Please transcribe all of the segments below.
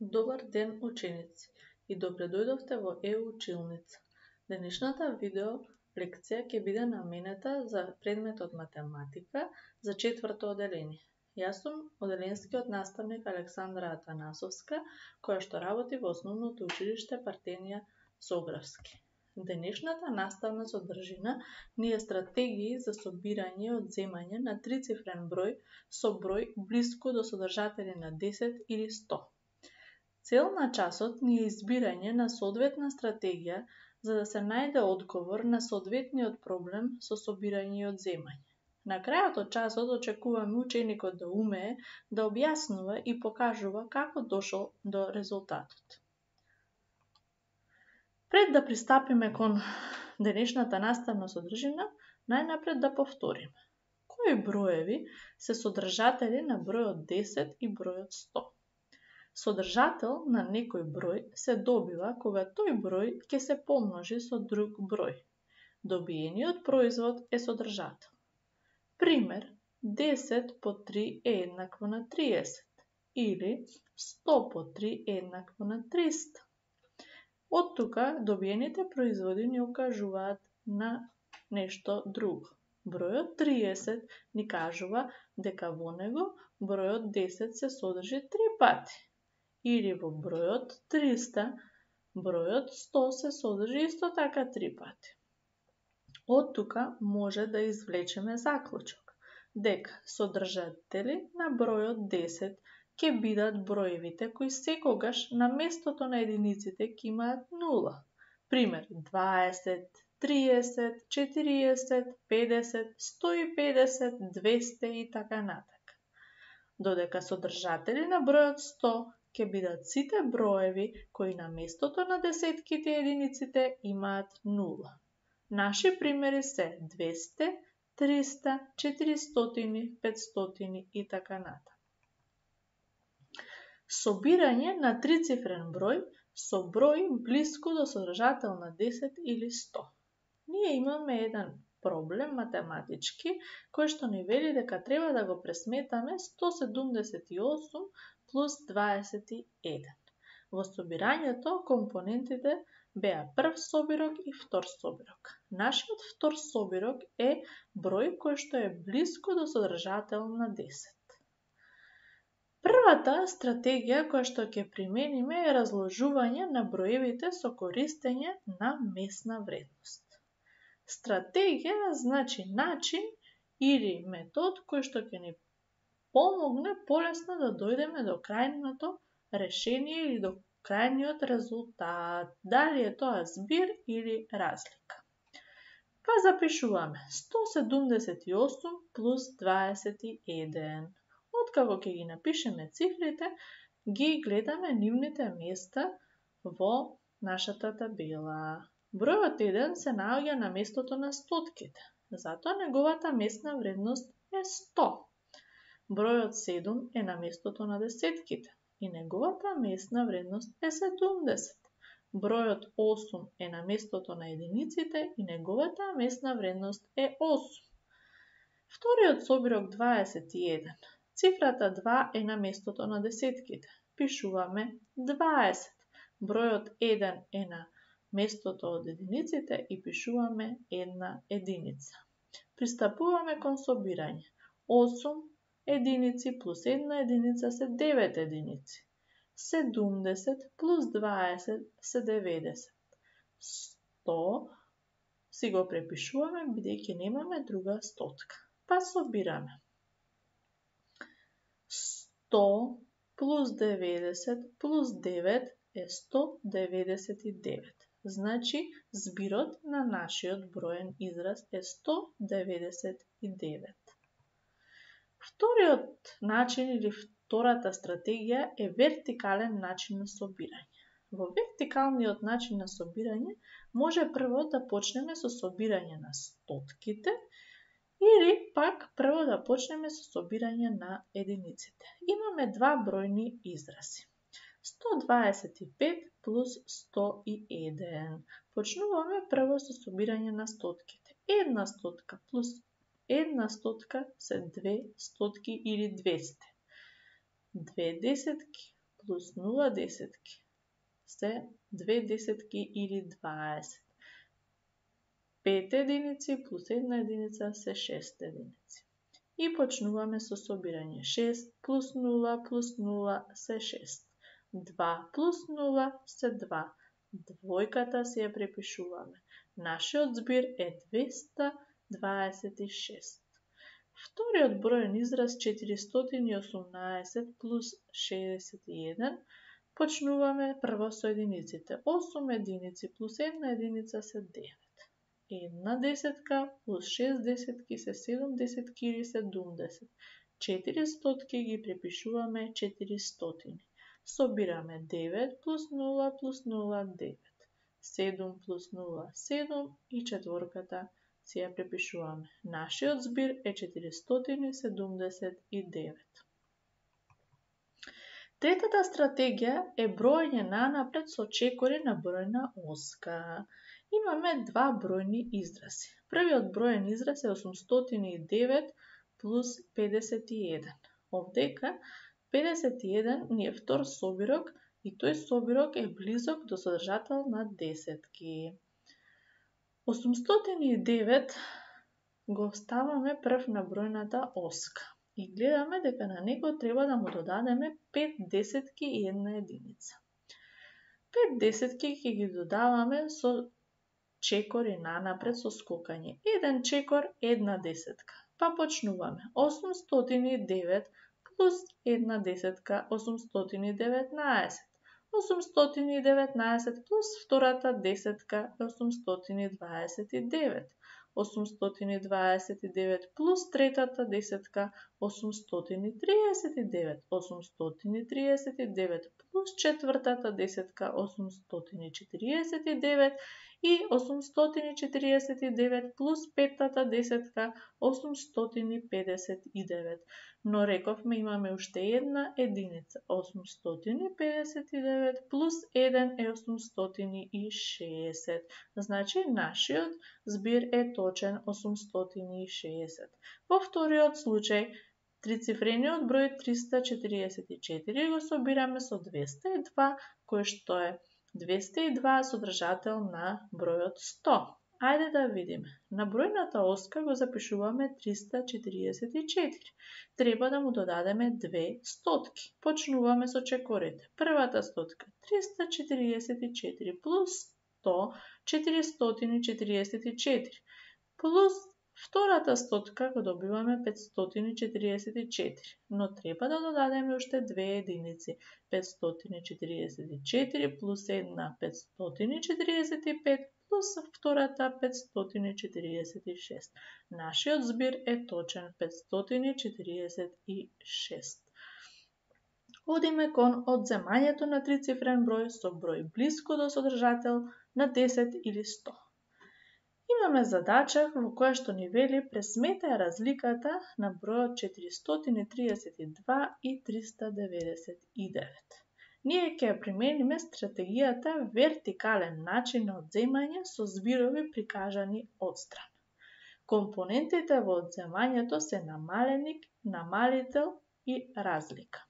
Добар ден, ученици, и добре дојдовте во училница. Денешната видео лекција ќе биде наменета за предметот математика за 4-то оделение. Јас сум оделенскиот наставник Александра Атанасовска, која што работи во Основното училиште Партенија Сографски. Денешната наставна содржина ни е стратегии за собирање и одземање на трицифрен број со број блиску до содржатели на 10 или 100. Цел на часот ни е избирање на соодветна стратегија за да се најде одговор на соодветниот проблем со собирање и одземање. На крајот од часот очекуваме ученикот да умее да објаснува и покажува како дошол до резултатот. Пред да пристапиме кон денешната наставна содржина, најнапред да повториме. Кои броеви се содржатели на бројот 10 и бројот 100? Содржател на некој број се добива кога тој број ќе се помножи со друг број. Добиениот производ е содржател. Пример, 10 по 3 е еднакво на 30 или 100 по 3 е еднакво на 300. Од тука добиените производи ни укажуваат на нешто друго. Бројот 30 ни кажува дека во него бројот 10 се содржи 3 пати. Или во бројот 300, бројот 100 се содржи исто така 3 пати. Од тука може да извлечеме заклучок, дека содржатели на бројот 10 ќе бидат броевите кои секогаш на местото на единиците ќе имаат 0. Пример, 20, 30, 40, 50, 150, 200 и така натака. Додека содржатели на бројот 100 ќе бидат сите броеви кои на местото на десетките и единиците имаат 0. Наши примери се 200, 300, 400, 500 и така натаму. Собирање на трицифрен број со број блиску до содржател на 10 или 100. Ние имаме еден проблем математички кој што ни вели дека треба да го пресметаме 178 плюс 21. Во собирањето компонентите беа прв собирок и втор собирок. Нашиот втор собирок е број кој што е блиску до содржател на 10. Првата стратегија која што ќе примениме е разложување на броевите со користење на месна вредност. Стратегија значи начин или метод кој што ќе ни помогне полесно да дојдеме до крајното решение или до крајниот резултат, дали е тоа збир или разлика. Па запишуваме 178 плюс 21. Откако ќе ги напишеме цифрите, ги гледаме нивните места во нашата табела. Бројот 1 се наоѓа на местото на стотките, затоа неговата месна вредност е 100. Бројот 7 е на местото на десетките и неговата месна вредност е 70. Бројот 8 е на местото на единиците и неговата месна вредност е 8. Вториот собирок 21. Цифрата 2 е на местото на десетките. Пишуваме 20. Бројот 1 е на местото од единиците и пишуваме 1 единица. Пристапуваме кон собирање. 8 единици плюс 1 единица се 9 единици. 70 плюс 20 се 90. 100 си го препишуваме бидејќи немаме друга стотка. Па собираме. 100 плюс 90 плюс 9 е 199. Значи, збирот на нашиот броен израз е 199. Вториот начин или втората стратегија е вертикален начин на собирање. Во вертикалниот начин на собирање може прво да почнеме со собирање на стотките или пак прво да почнеме со собирање на единиците. Имаме два бројни изрази. 125 плюс 101. Почнуваме прво со собирање на стотките. Една стотка плюс една стотка се 2 стотки или 200. 2 десетки плюс 0 десетки се 2 десетки или 20. 5 единици плюс 1 единица се 6 единици. И почнуваме со собирање. 6 плюс 0 се 6. 2 плюс 0 се 2. Двојката си ја препишуваме. Нашиот збир е 226. Вториот броен израз 418 плюс 61 почнуваме прво со единиците. 8 единици плюс 1 единица се 9. 1 десетка плюс 6 десетки се 7 десетки или 70. 4 стотки ги препишуваме 400. Собираме 9 плюс 0 плюс 0 9. 7 плюс 0 7 и четворката си ја препишуваме. Нашиот збир е 479. Третата стратегија е броење нанапред со чекори на бројна оска. Имаме два бројни изрази. Првиот броен израз е 809 плюс 51. Овдека 51 ни е втор собирок и тој собирок е близок до содржател на десетки. 809 го ставаме прв на бројната оска и гледаме дека на него треба да му додадеме 5 десетки и 1 единица. 5 десетки ќе ги додаваме со чекори нанапред со скокање. Еден чекор, една десетка. Па почнуваме. 809 плюс една десетка, 819. 819 плюс втората десетка, 829. 829 плюс третата десетка, 839. 839 плюс четвртата десетка, 849. И 849 плюс петтата десетка, 859. Но рековме имаме уште една единица. 859 плюс 1 е 860. Значи нашиот збир е точен 860. Во вториот случај, трицифрениот број 344 го собираме со 202, кој што е 202 содржател на бројот 100. Ајде да видиме. На бројната оска го запишуваме 344. Треба да му додадеме 2 стотки. Почнуваме со чекорите. Првата стотка 344 плюс 100, 444. Плюс втората стотка го добиваме 544, но треба да додадеме уште две единици. 544 плюс 1 545 плюс втората 546. Нашиот збир е точен 546. Одиме кон одземањето на трицифрен број со број блиско до содржател на 10 или 100. Имаме задача во која што ни вели пресметај разликата на бројот 432 и 399. Ние ќе ја примениме стратегијата вертикален начин на одземање со збирови прикажани отстран. Компонентите во одземањето се намаленик, намалител и разлика.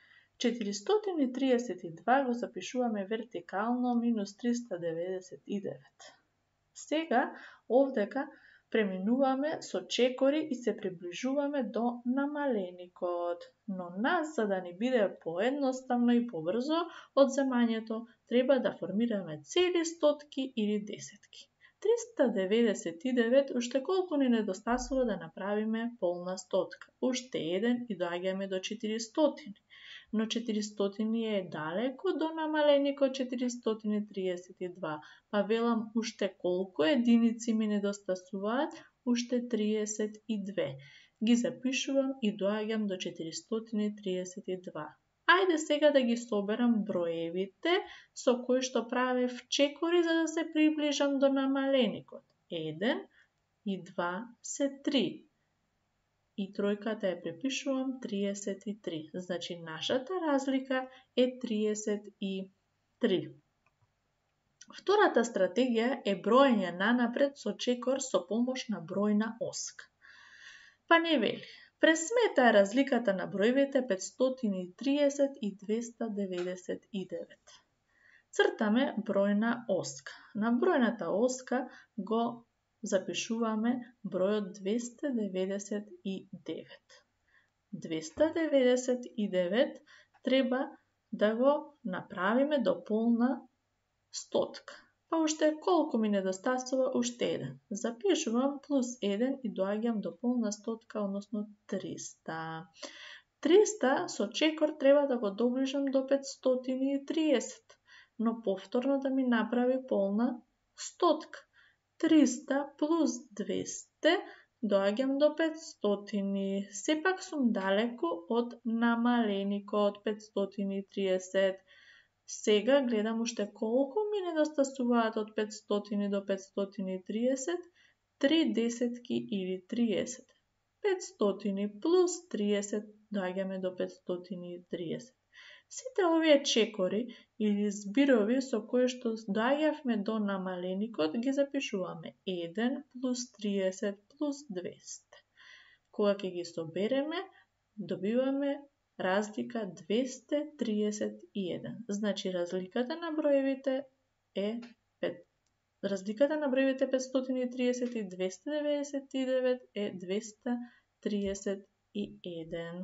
432 го запишуваме вертикално минус 399. Сега, овдека, преминуваме со чекори и се приближуваме до намаленикот. Но нас, за да ни биде поедноставно и побрзо одземањето, треба да формираме цели стотки или десетки. 399 уште колку ни недостасува да направиме полна стотка. Уште еден и доаѓаме до 400. Но 400 е далеко до намаленикот 432. Па велам уште колку единици ми недостасуваат, уште 32. Ги запишувам и доаѓам до 432. Ајде сега да ги соберам броевите со кои што правев чекори за да се приближам до намаленикот. 1 и 2 се 3. И тројката ја препишувам 33. Значи нашата разлика е 33. Втората стратегија е броење нанапред со чекор со помош на бројна оска. Па не вели, Пресметај разликата на броевите 530 и 299. Цртаме бројна оска. На бројната оска го запишуваме бројот 299. 299 треба да го направиме до полна стотка. Па уште колку ми недостасува? Уште еден. Запишувам плюс 1 и доаѓам до полна стотка, односно 300. 300 со чекор треба да го доближам до 530, но повторно да ми направи полна стотка. 300 плюс 200 доаѓам до 500. Сепак сум далеку од намаленикот 530. Сега гледам уште колку ми недостасуваат од 500 до 530, 3 десетки или 30. 500 плюс 30 доаѓаме до 530. Сите овие чекори или зборови со кои што доаѓавме до намаленикот ги запишуваме 1 плюс 30 плюс 200. Кога ќе ги собереме, добиваме разлика 231. Значи разликата на броевите е 530 и 299 е 231.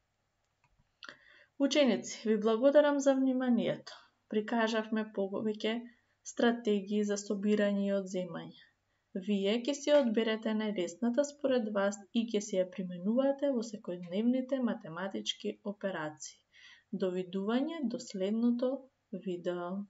Ученици, ви благодарам за вниманието. Прикажавме повеќе стратегии за собирање и одземање. Вие ќе си одберете најлесната според вас и ќе си ја применувате во секојдневните математички операции. Довидување до следното видео.